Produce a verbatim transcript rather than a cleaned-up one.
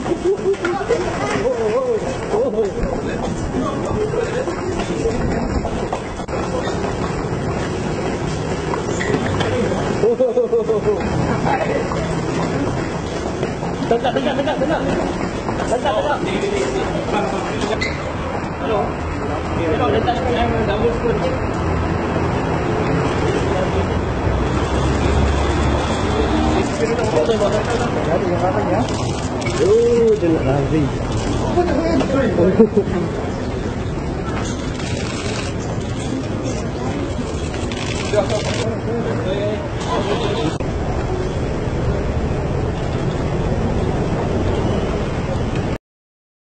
Tegak, tegak, tegak, tegak. Tegak, tegak. Hello. Hello, letak yang double spoon. Jadi yang apa ya? Oh, dia nak lari.